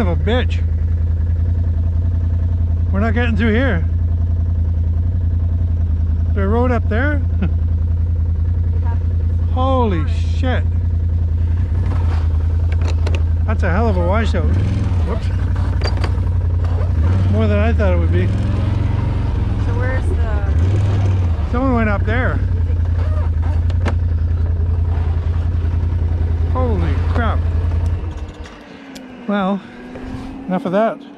of a bitch. We're not getting through here. Is there a road up there? Holy shit. That's a hell of a washout. Whoops. More than I thought it would be. So where's the... Someone went up there. Holy crap. Well, enough of that.